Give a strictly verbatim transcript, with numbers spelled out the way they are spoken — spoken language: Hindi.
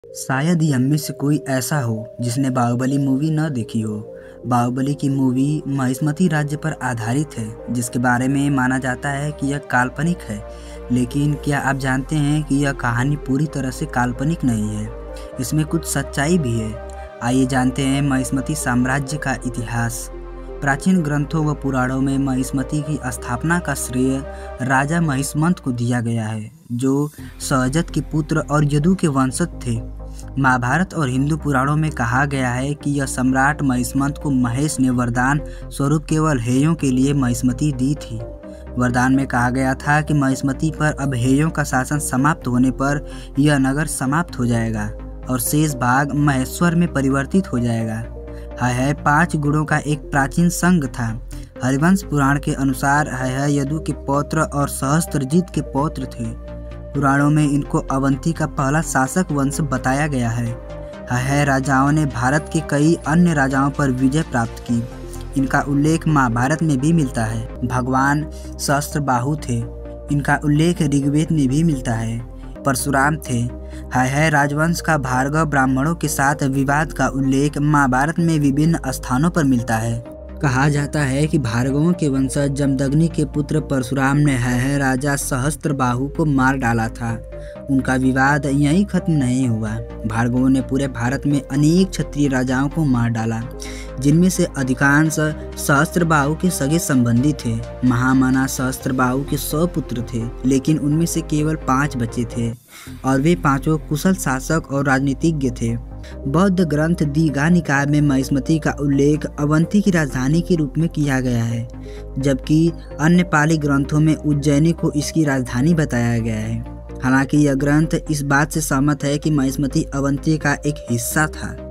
शायद ही हम में से कोई ऐसा हो जिसने बाहुबली मूवी न देखी हो। बाहुबली की मूवी महिष्मती राज्य पर आधारित है, जिसके बारे में माना जाता है कि यह काल्पनिक है। लेकिन क्या आप जानते हैं कि यह कहानी पूरी तरह से काल्पनिक नहीं है, इसमें कुछ सच्चाई भी है। आइए जानते हैं महिष्मती साम्राज्य का इतिहास। प्राचीन ग्रंथों व पुराणों में महिष्मती की स्थापना का श्रेय राजा महिष्मंत को दिया गया है, जो सहजत के पुत्र और यदु के वंशज थे। महाभारत और हिंदू पुराणों में कहा गया है कि यह सम्राट महिष्मंत को महेश ने वरदान स्वरूप केवल हेयों के लिए महिष्मती दी थी। वरदान में कहा गया था कि महिष्मती पर अब हेयों का शासन समाप्त होने पर यह नगर समाप्त हो जाएगा और शेष भाग महेश्वर में परिवर्तित हो जाएगा। है पांच गुणों का एक प्राचीन संघ था। हरिवंश पुराण के अनुसार है यदु के पौत्र और सहस्त्रजीत के पौत्र थे। पुराणों में इनको अवंती का पहला शासक वंश बताया गया है। है राजाओं ने भारत के कई अन्य राजाओं पर विजय प्राप्त की। इनका उल्लेख महाभारत में भी मिलता है। भगवान सहस्त्रबाहु थे। इनका उल्लेख ऋग्वेद में भी मिलता है। परशुराम थे। है राजवंश का भार्गव ब्राह्मणों के साथ विवाद का उल्लेख महाभारत में विभिन्न स्थानों पर मिलता है। कहा जाता है कि भार्गवों के वंशज जमदग्नि के पुत्र परशुराम ने है राजा सहस्त्रबाहु को मार डाला था। उनका विवाद यहीं खत्म नहीं हुआ। भार्गवों ने पूरे भारत में अनेक क्षत्रिय राजाओं को मार डाला, जिनमें से अधिकांश सहस्त्रबाहु के सगे संबंधी थे। महामना सहस्त्रबाहु के सौ पुत्र थे, लेकिन उनमें से केवल पांच बचे थे और वे पांचों कुशल शासक और राजनीतिज्ञ थे। बौद्ध ग्रंथ दीघा निकाय में महिष्मती का उल्लेख अवंती की राजधानी के रूप में किया गया है, जबकि अन्य पाली ग्रंथों में उज्जैनी को इसकी राजधानी बताया गया है। हालांकि यह ग्रंथ इस बात से सहमत है कि महिष्मती अवंती का एक हिस्सा था।